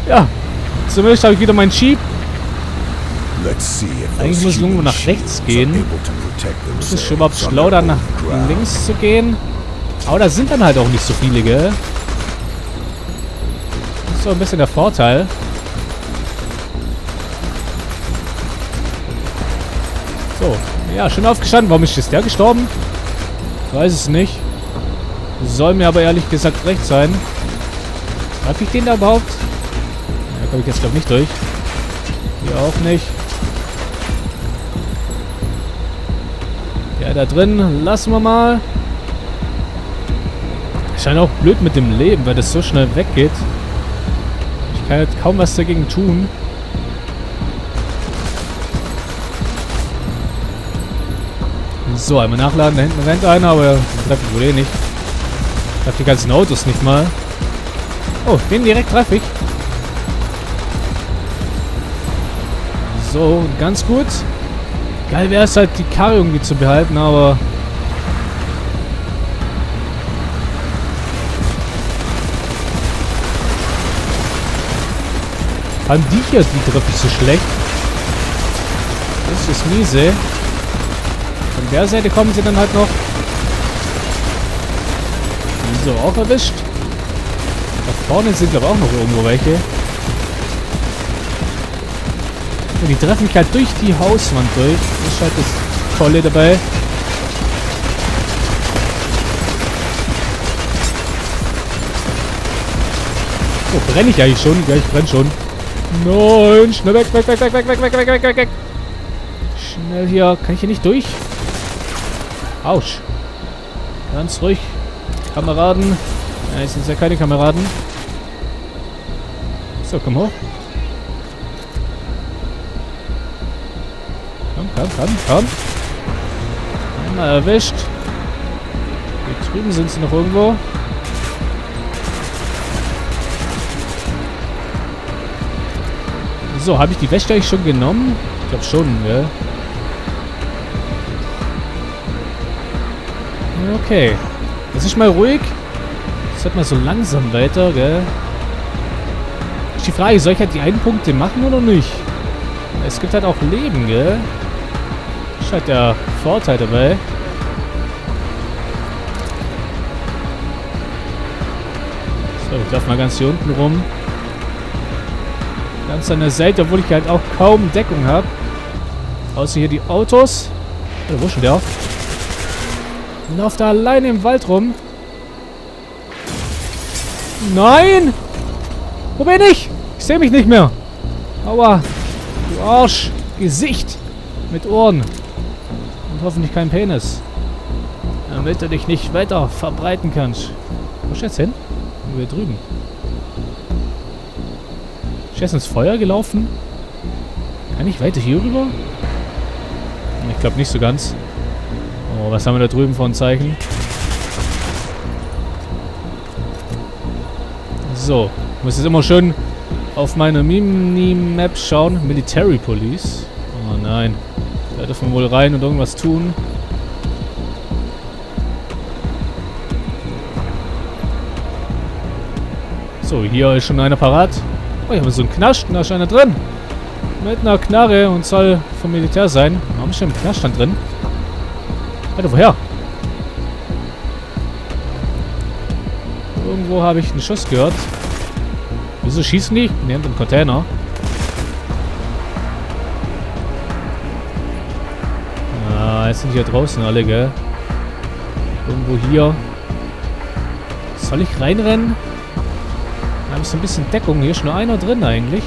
Ja, zumindest habe ich wieder meinen Jeep. Eigentlich muss ich irgendwo nach rechts gehen. Ist es schon überhaupt schlau, dann nach links zu gehen? Aber da sind dann halt auch nicht so viele, gell? Das ist so ein bisschen der Vorteil. So, ja, schön aufgestanden. Warum ist jetzt der gestorben? Ich weiß es nicht. Soll mir aber ehrlich gesagt recht sein. Darf ich den da überhaupt? Da komme ich jetzt, glaube ich, nicht durch. Hier auch nicht. Ja, da drin. Lassen wir mal. Scheint auch blöd mit dem Leben, weil das so schnell weggeht. Ich kann jetzt kaum was dagegen tun. So, einmal nachladen. Da hinten rennt einer, aber das treffe ich wohl eh nicht. Ich treffe die ganzen Autos nicht mal. Oh, den direkt treffe ich. So, ganz gut. Geil wäre es halt, die Karre irgendwie zu behalten, aber... Haben die hier, die treffe ich so schlecht. Das ist miese. Von der Seite kommen sie dann halt noch. So, auch erwischt. Da vorne sind aber auch noch irgendwo welche. Und die treffen mich halt durch die Hauswand durch. Das ist halt das Tolle dabei. So, brenne ich eigentlich schon? Ja, ich brenne schon. Nein, schnell weg, weg, weg, weg, weg, weg, weg, weg, weg, weg, weg. Schnell hier. Kann ich hier nicht durch? Autsch. Ganz ruhig. Kameraden. Ja, jetzt sind ja keine Kameraden. So, komm hoch. Komm, komm, komm, komm. Einmal erwischt. Hier drüben sind sie noch irgendwo. So, habe ich die Wäsche eigentlich schon genommen? Ich glaube schon, gell? Okay. Jetzt ist mal ruhig. Jetzt wird mal so langsam weiter, gell? Ist die Frage, soll ich halt die einen Punkte machen oder nicht? Es gibt halt auch Leben, gell? Ist halt der Vorteil dabei. So, ich laufe mal ganz hier unten rum. Ganz an der Seite, obwohl ich halt auch kaum Deckung habe. Außer hier die Autos. Oh, wo ist schon der? Läuft da alleine im Wald rum. Nein! Wo bin ich? Ich sehe mich nicht mehr. Aua. Du Arsch. Gesicht. Mit Ohren. Und hoffentlich kein Penis. Damit du dich nicht weiter verbreiten kannst. Wo ist jetzt hin? Hier drüben. Ist jetzt ins Feuer gelaufen? Kann ich weiter hier rüber? Ich glaube nicht so ganz. Oh, was haben wir da drüben für ein Zeichen? So. Ich muss jetzt immer schön auf meine Mini-Map schauen. Military Police. Oh nein. Da dürfen wir wohl rein und irgendwas tun. So, hier ist schon einer parat. Oh, hier haben wir so einen Knast. Da ist einer drin. Mit einer Knarre und soll vom Militär sein. Warum ist denn ein Knaststand drin? Alter, woher? Irgendwo habe ich einen Schuss gehört. Wieso schießen die? Ne, hinter dem Container. Ah, jetzt sind die hier draußen alle, gell? Irgendwo hier. Soll ich reinrennen? Da habe ich so ein bisschen Deckung. Hier ist nur einer drin eigentlich.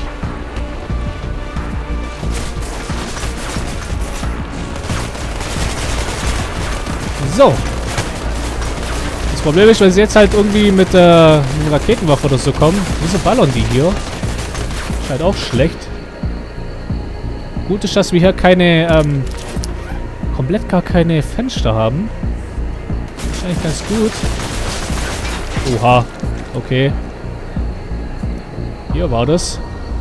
So. Das Problem ist, weil sie jetzt halt irgendwie mit einer Raketenwaffe oder so kommen. Wieso ballern die hier? Ist halt auch schlecht. Gut ist, dass wir hier keine, komplett gar keine Fenster haben. Ist eigentlich ganz gut. Oha. Okay. Hier war das.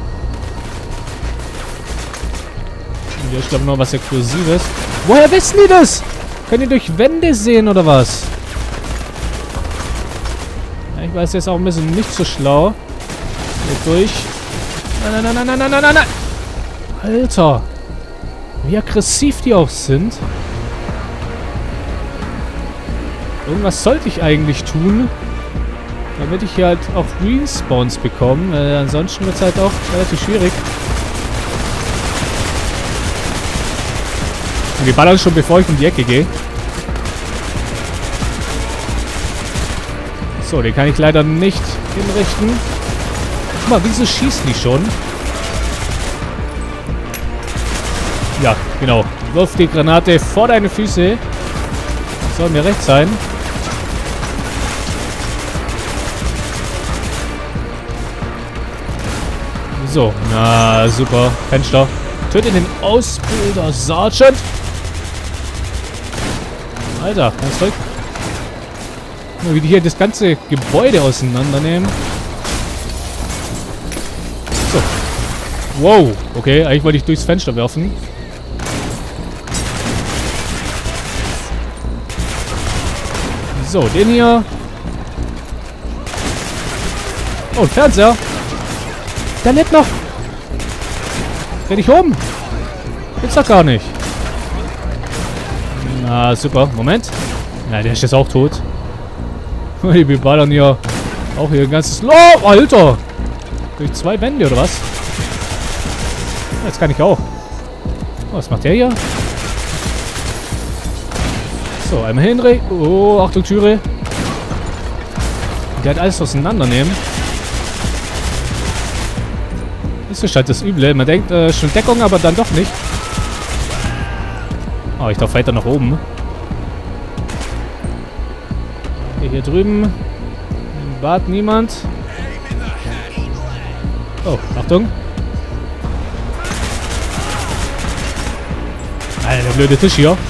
Und hier ist, glaube ich, noch was Explosives. Woher wissen die das? Könnt ihr durch Wände sehen, oder was? Ja, ich weiß jetzt auch ein bisschen nicht so schlau. Hier durch. Nein, nein, nein, nein, nein, nein, nein, nein. Alter. Wie aggressiv die auch sind. Irgendwas sollte ich eigentlich tun, damit ich hier halt auch Respawns bekomme. Ansonsten wird es halt auch relativ schwierig. Und die ballern schon, bevor ich um die Ecke gehe. So, den kann ich leider nicht hinrichten. Guck mal, wieso schießen die schon? Ja, genau. Wirf die Granate vor deine Füße. Das soll mir recht sein. So, na super. Fenster. Töte den Ausbilder, Sergeant. Alter, ganz toll. Wie die hier das ganze Gebäude auseinandernehmen. So. Wow. Okay, eigentlich wollte ich durchs Fenster werfen. So, den hier. Oh, ein Fernseher. Der lebt noch. Dreh dich um. Gibt's doch gar nicht. Na, super. Moment. Ja, der ist jetzt auch tot. Die beballern hier auch hier ein ganzes... Oh, Alter! Durch 2 Wände, oder was? Jetzt kann ich auch. Oh, was macht der hier? So, einmal Henry. Oh, Achtung, Türe. Der hat alles auseinandernehmen. Das ist halt das Üble. Man denkt, schon Deckung, aber dann doch nicht. Oh, ich darf weiter nach oben. Hier drüben. Im Bad niemand. Oh, Achtung. Alter, der blöde Tisch hier.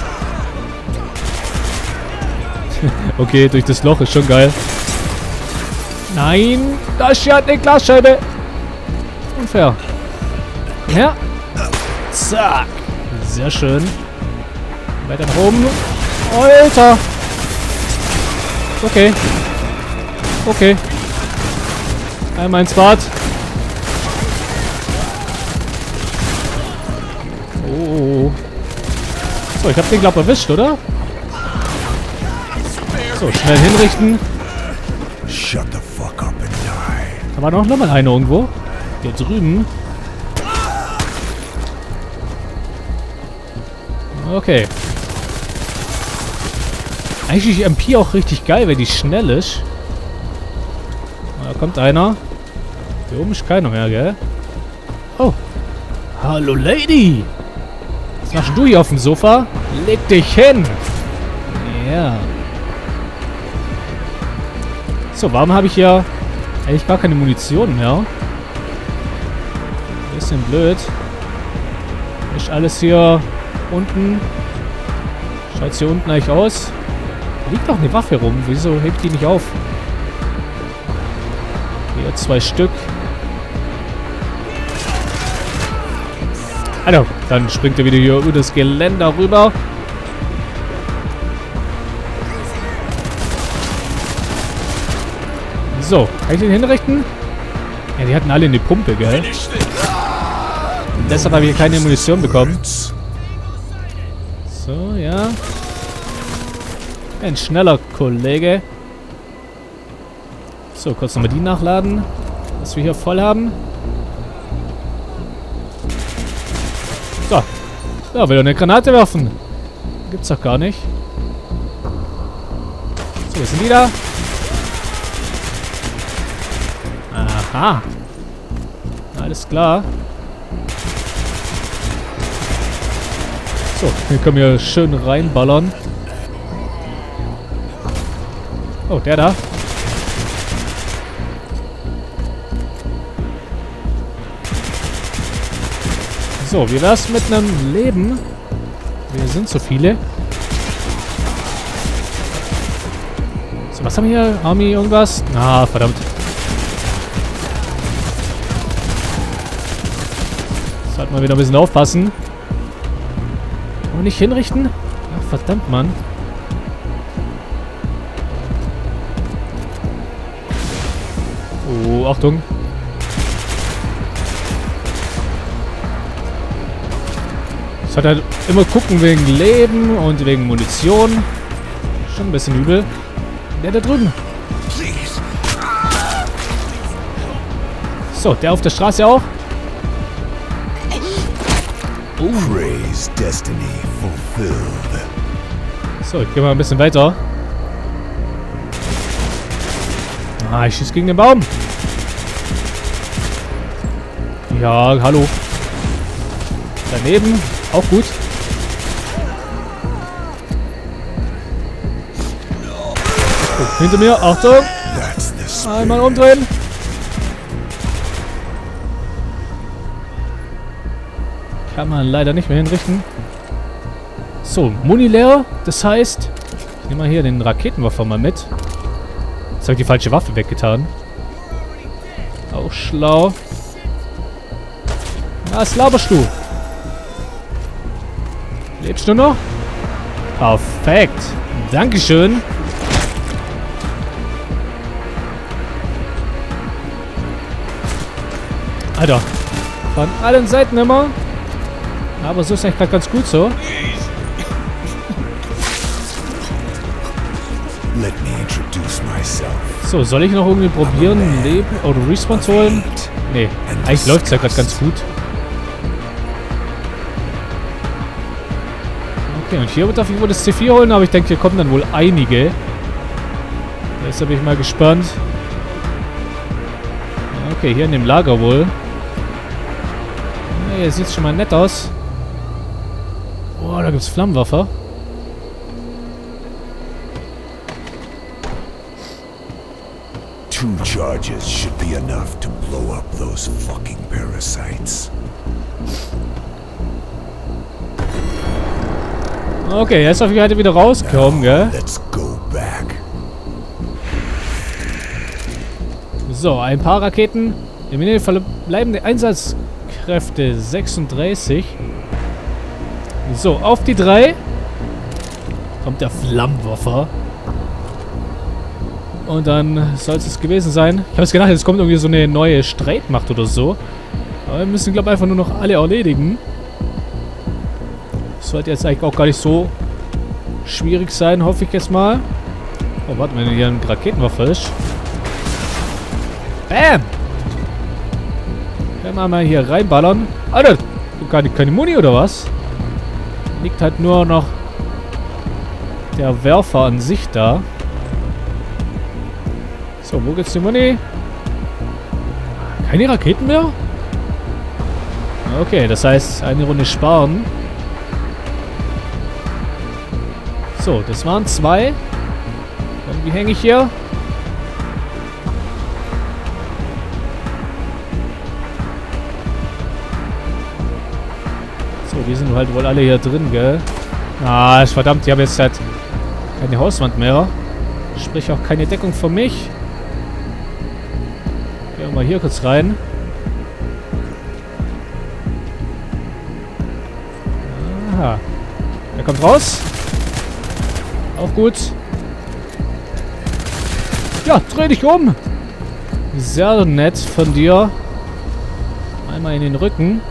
Okay, durch das Loch ist schon geil. Nein, da ist ja eine Glasscheibe. Unfair. Ja. Zack. Sehr schön. Weiter nach oben. Alter. Okay. Okay. Einmal ins Bad. Oh. So, ich hab den, glaube ich, erwischt, oder? So, schnell hinrichten. Shut the fuck up and die. Da war noch mal einer irgendwo. Hier drüben. Okay. Eigentlich ist die MP auch richtig geil, weil die schnell ist. Da kommt einer. Hier oben ist keiner mehr, gell? Oh. Hallo, Lady. Was machst du hier auf dem Sofa? Leg dich hin. Ja. So, warum habe ich ja eigentlich gar keine Munition mehr? Bisschen blöd. Ist alles hier unten. Schaut hier unten eigentlich aus? Da liegt doch eine Waffe rum. Wieso hebt die nicht auf? Hier 2 Stück. Also, dann springt er wieder hier über das Geländer rüber. So, kann ich den hinrichten? Ja, die hatten alle eine Pumpe, gell? Deshalb habe ich hier keine Munition bekommen. So, ja. Ein schneller Kollege. So, kurz nochmal die nachladen. Was wir hier voll haben. So. Ja, will er eine Granate werfen? Gibt's doch gar nicht. So, was sind die da? Aha. Alles klar. So, hier können wir schön reinballern. Oh, der da. So, wie wär's mit einem Leben? Wir sind so viele. So, was haben wir hier? Army, irgendwas? Ah, verdammt. Sollten wir wieder ein bisschen aufpassen. Und nicht hinrichten? Ach, verdammt, Mann. Oh, Achtung. Ich sollte halt immer gucken wegen Leben und wegen Munition. Schon ein bisschen übel. Der da drüben. So, der auf der Straße auch. Praise destiny fulfilled. So, ich gehe mal ein bisschen weiter. Ah, ich schieße gegen den Baum. Ja, hallo. Daneben, auch gut. Oh, hinter mir, Achtung. Einmal umdrehen. Kann man leider nicht mehr hinrichten. So, Muni leer. Das heißt, ich nehme mal hier den Raketenwerfer mal mit. Jetzt habe ich die falsche Waffe weggetan. Auch schlau. Was laberst du? Lebst du noch? Perfekt. Dankeschön. Alter. Von allen Seiten immer. Aber so ist eigentlich gerade ganz gut so. Let me introduce myself. So, soll ich noch irgendwie probieren, Leben oder Respawn zu holen? Nee, eigentlich läuft es ja gerade ganz gut. Okay, und hier darf ich wohl das C4 holen, aber ich denke, hier kommen dann wohl einige. Deshalb bin ich mal gespannt. Okay, hier in dem Lager wohl. Hier sieht es schon mal nett aus. Oh, da gibt es Flammenwerfer. Two charges should be enough to blow up those fucking parasites. Okay, er ist auf jeden Fall wieder rausgekommen, gell? Let's go back. So, ein paar Raketen. Im Menü verbleibende Einsatzkräfte 36. So, auf die 3 kommt der Flammenwerfer. Und dann soll es gewesen sein. Ich habe es gedacht, jetzt kommt irgendwie so eine neue Streitmacht oder so. Aber wir müssen, glaube ich, einfach nur noch alle erledigen. Das sollte jetzt eigentlich auch gar nicht so schwierig sein, hoffe ich jetzt mal. Oh, warte, wenn hier ein Raketenwerfer ist. Bam! Können wir mal hier reinballern. Alter, gar nicht keine Muni oder was? Liegt halt nur noch der Werfer an sich da. So, wo geht's die Muni? Keine Raketen mehr? Okay, das heißt, eine Runde sparen. So, das waren 2. Und wie hänge ich hier? So, die sind halt wohl alle hier drin, gell? Ah, verdammt, die haben jetzt halt keine Hauswand mehr. Sprich auch keine Deckung für mich. Gehen wir mal hier kurz rein. Aha. Er kommt raus. Auch gut. Ja, dreh dich um. Sehr nett von dir. Einmal in den Rücken.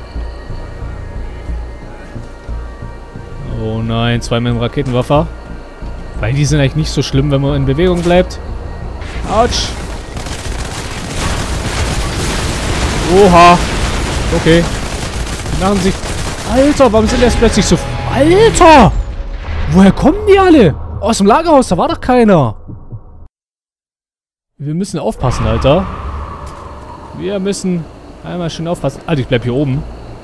Oh nein, 2 mit dem Raketenwerfer. Weil die sind eigentlich nicht so schlimm, wenn man in Bewegung bleibt. Autsch. Oha. Okay. Die machen sich... Alter, warum sind die jetzt plötzlich so... Alter! Woher kommen die alle? Aus dem Lagerhaus, da war doch keiner. Wir müssen aufpassen, Alter. Wir müssen einmal schön aufpassen. Alter, ich bleib hier oben.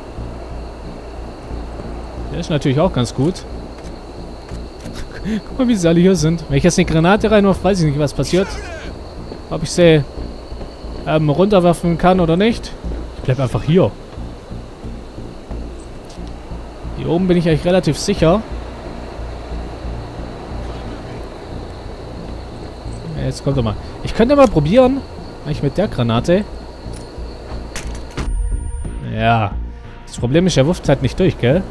Der ist natürlich auch ganz gut. Guck mal, wie sie alle hier sind. Wenn ich jetzt eine Granate reinwerfe, weiß ich nicht, was passiert. Ob ich sie runterwerfen kann oder nicht. Ich bleib einfach hier. Hier oben bin ich eigentlich relativ sicher. Jetzt kommt er mal. Ich könnte mal probieren. Eigentlich mit der Granate. Ja. Das Problem ist, er wirft halt nicht durch, gell?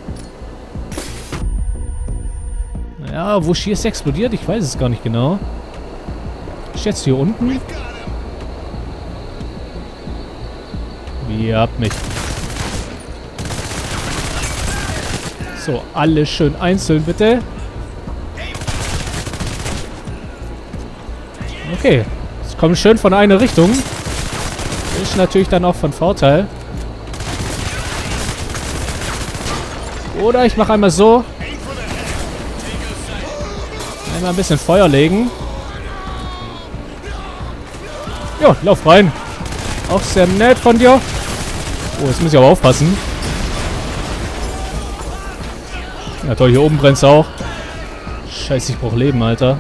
Ja, wo Schieß explodiert, ich weiß es gar nicht genau. Ist jetzt hier unten? Wie, ihr habt mich. So, alle schön einzeln, bitte. Okay. Es kommt schön von einer Richtung. Ist natürlich dann auch von Vorteil. Oder ich mache einmal so. Einmal ein bisschen Feuer legen. Ja, lauf rein. Auch sehr nett von dir. Oh, jetzt muss ich aber aufpassen. Ja toll, hier oben brennt es auch. Scheiße, ich brauche Leben, Alter.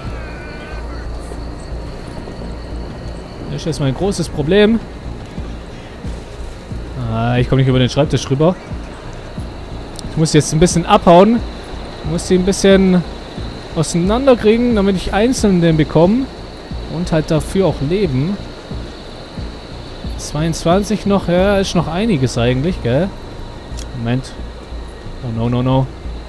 Das ist jetzt mein großes Problem. Ah, ich komme nicht über den Schreibtisch rüber. Ich muss jetzt ein bisschen abhauen. Ich muss die ein bisschen auseinanderkriegen, damit ich einzeln den bekomme. Und halt dafür auch leben. 22 noch, ja, ist noch einiges eigentlich, gell? Moment. Oh no, no, no.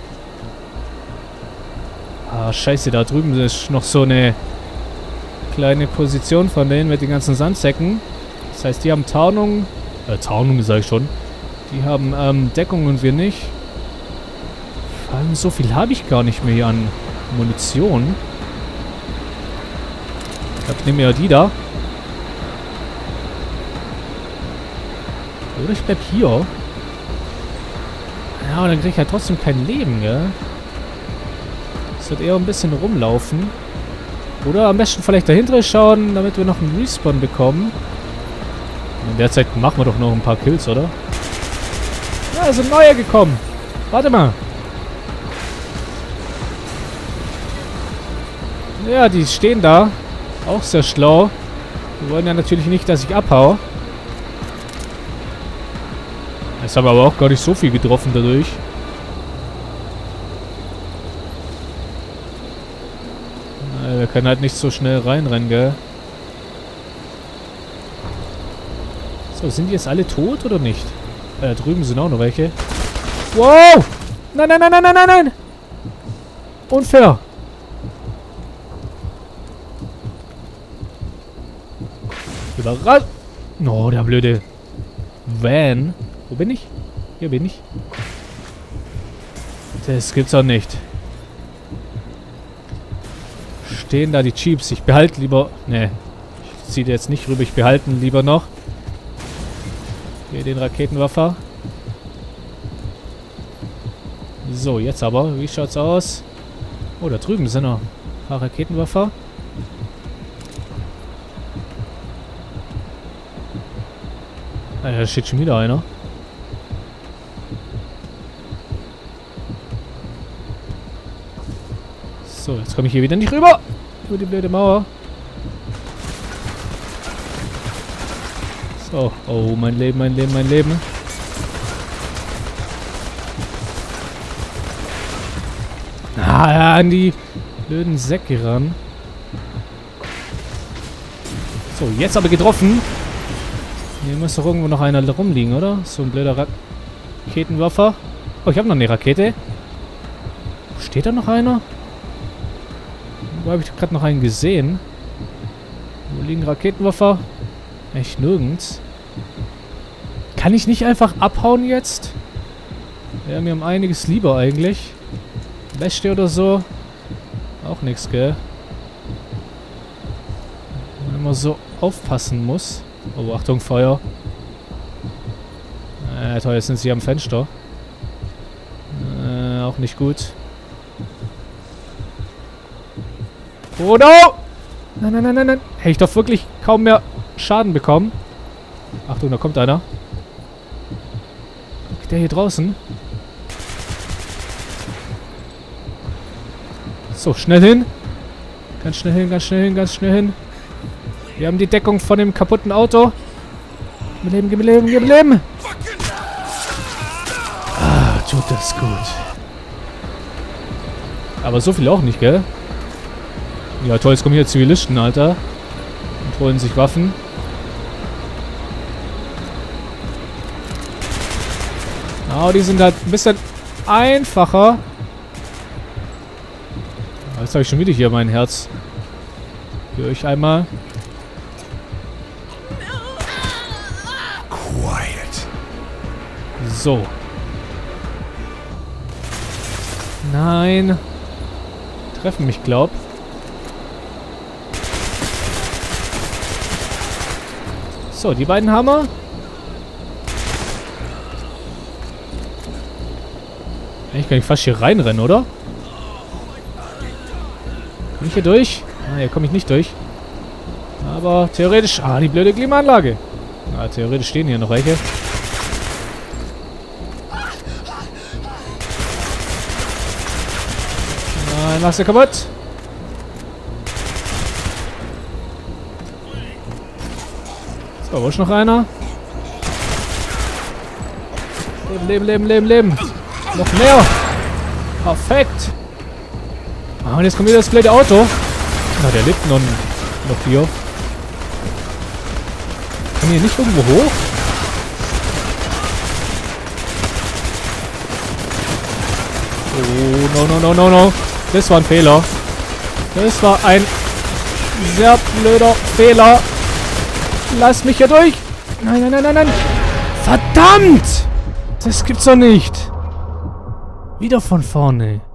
Ah, scheiße, da drüben ist noch so eine kleine Position von denen mit den ganzen Sandsäcken. Das heißt, die haben Tarnung. Tarnung sag ich schon. Die haben Deckung und wir nicht. Vor allem so viel habe ich gar nicht mehr hier an Munition. Ich glaube, ich nehme ja die da. Oder ich bleib hier. Ja, aber dann kriege ich halt trotzdem kein Leben, gell? Es wird eher ein bisschen rumlaufen. Oder am besten vielleicht dahinter schauen, damit wir noch einen Respawn bekommen. In der Zeit machen wir doch noch ein paar Kills, oder? Ja, es sind neue gekommen. Warte mal. Ja, die stehen da. Auch sehr schlau. Die wollen ja natürlich nicht, dass ich abhau. Jetzt haben wir aber auch gar nicht so viel getroffen dadurch. Wir können halt nicht so schnell reinrennen, gell? So, sind die jetzt alle tot oder nicht? Drüben sind auch noch welche. Wow! Nein, nein, nein, nein, nein, nein, nein! Unfair! Überall! Oh, der blöde Van. Wo bin ich? Hier bin ich. Das gibt's auch nicht. Stehen da die Jeeps. Ich behalte lieber... Ne, ich ziehe jetzt nicht rüber. Ich behalte ihn lieber noch. Hier den Raketenwerfer. So, jetzt aber. Wie schaut's aus? Oh, da drüben sind noch ein paar Raketenwerfer. Ah, da steht schon wieder einer. So, jetzt komme ich hier wieder nicht rüber. Über die blöde Mauer. So. Oh, mein Leben, mein Leben, mein Leben. Ah, ja, an die blöden Säcke ran. So, jetzt aber getroffen. Hier muss doch irgendwo noch einer rumliegen, oder? So ein blöder Raketenwerfer. Oh, ich habe noch eine Rakete. Steht da noch einer? Wo habe ich gerade noch einen gesehen? Wo liegen Raketenwerfer? Echt nirgends. Kann ich nicht einfach abhauen jetzt? Wäre mir um einiges lieber eigentlich. Beste oder so. Auch nichts, gell? Wenn man immer so aufpassen muss. Oh, Achtung, Feuer. Toll, jetzt sind sie am Fenster. Auch nicht gut. Oh no! Nein, nein, nein, nein, nein. Hätte ich doch wirklich kaum mehr Schaden bekommen. Achtung, da kommt einer. Der hier draußen. So, schnell hin. Ganz schnell hin, ganz schnell hin, ganz schnell hin. Wir haben die Deckung von dem kaputten Auto. Gib mir Leben, gib mir Leben, gib mir Leben. Ah, tut das gut. Aber so viel auch nicht, gell? Ja, toll, jetzt kommen hier Zivilisten, Alter. Und holen sich Waffen. Oh, die sind halt ein bisschen einfacher. Jetzt habe ich schon wieder hier mein Herz. Für euch einmal. Quiet. So. Nein. Treffen mich, glaub. So, die beiden Hammer. Eigentlich kann ich fast hier reinrennen, oder? Komm ich hier durch? Ah, hier komme ich nicht durch. Aber theoretisch... Ah, die blöde Klimaanlage. Ah, theoretisch stehen hier noch welche. Nein, machst du kaputt. So, wo ist noch einer? Leben, leben, leben, leben. Noch mehr. Perfekt. Ah, und jetzt kommt wieder das blöde Auto. Na, der lebt noch hier. Kann hier nicht irgendwo hoch? Oh, no, no, no, no, no. Das war ein Fehler. Das war ein sehr blöder Fehler. Lass mich hier durch. Nein, nein, nein, nein, nein. Verdammt! Das gibt's doch nicht. Wieder von vorne.